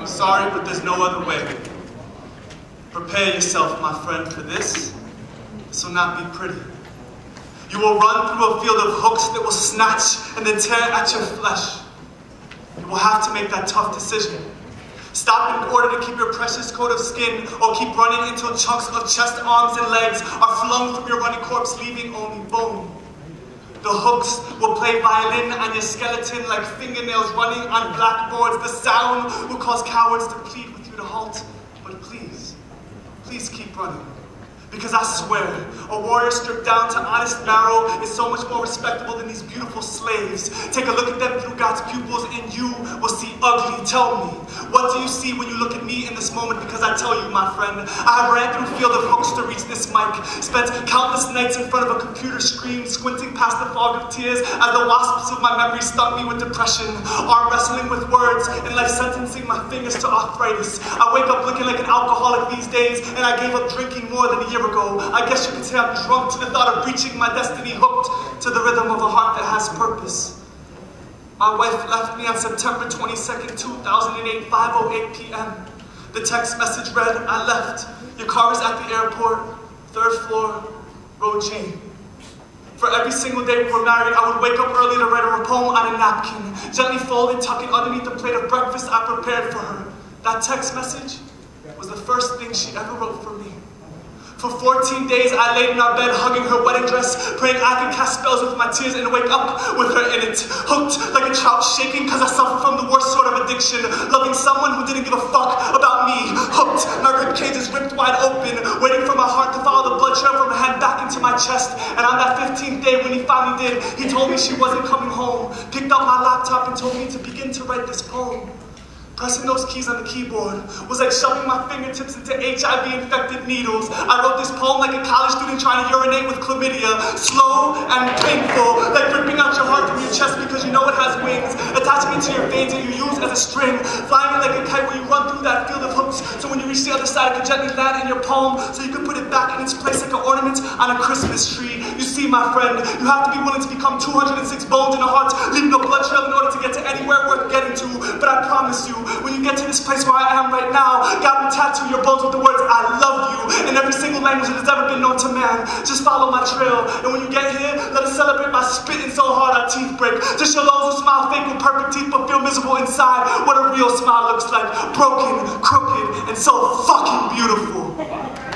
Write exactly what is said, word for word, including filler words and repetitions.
I'm sorry, but there's no other way. Prepare yourself, my friend, for this. This will not be pretty. You will run through a field of hooks that will snatch and then tear at your flesh. You will have to make that tough decision. Stop in order to keep your precious coat of skin, or keep running until chunks of chest, arms, and legs are flung from your running corpse, leaving only bone. The hooks will play violin on your skeleton like fingernails running on blackboards. The sound will cause cowards to plead with you to halt. But please, please keep running. Because I swear, a warrior stripped down to honest marrow is so much more respectable than these beautiful slaves. Take a look at them through God's pupils and you will see ugly. Tell me, what do you see when you look at me in this moment? Because I tell you, my friend, I have ran through a field of hooks to reach this mic. Spent countless nights in front of a computer screen, squinting past the fog of tears as the wasps of my memory stung me with depression. Arm wrestling with words and life sentencing my fingers to arthritis. I wake up looking like an alcoholic these days, and I gave up drinking more than a year ago. I guess you could say I'm drunk to the thought of reaching my destiny, hooked to the rhythm of a heart that has purpose. My wife left me on September twenty-second, two thousand eight, five oh eight p m The text message read, I left. Your car is at the airport, third floor, row G. For every single day we were married, I would wake up early to write her a poem on a napkin, gently fold and tuck it underneath the plate of breakfast I prepared for her. That text message was the first thing she ever wrote for me. For fourteen days, I laid in our bed hugging her wedding dress, praying I could cast spells with my tears and wake up with her in it. Hooked like a child shaking because I suffer from the worst sort of addiction, loving someone who didn't give a fuck about me. Hooked, my rib cage is ripped wide open, waiting for my heart to follow the blood trail from her head back into my chest. And on that fifteenth day, when he finally did, he told me she wasn't coming home, picked up my laptop and told me to begin to write this poem. Pressing those keys on the keyboard was like shoving my fingertips into H I V-infected needles. I wrote this poem like a college student trying to urinate with chlamydia. Slow and painful, like ripping out your heart from your chest because you know it has wings. Attaching it to your veins that you use as a string. Flying it like a kite where you run through that field of hooks. So when you reach the other side, it can gently land in your palm so you can put it back in its place like an ornament on a Christmas tree. You see, my friend, you have to be willing to become two hundred six bones in a heart, leaving a blood trail in order to get to anywhere worth getting to. But I promise you, when you get to this place where I am right now, God will tattoo your bones with the words, I love you, in every single language that has ever been known to man. Just follow my trail, and when you get here, let us celebrate by spitting so hard our teeth break. To show those who smile fake with perfect teeth but feel miserable inside what a real smile looks like. Broken, crooked, and so fucking beautiful.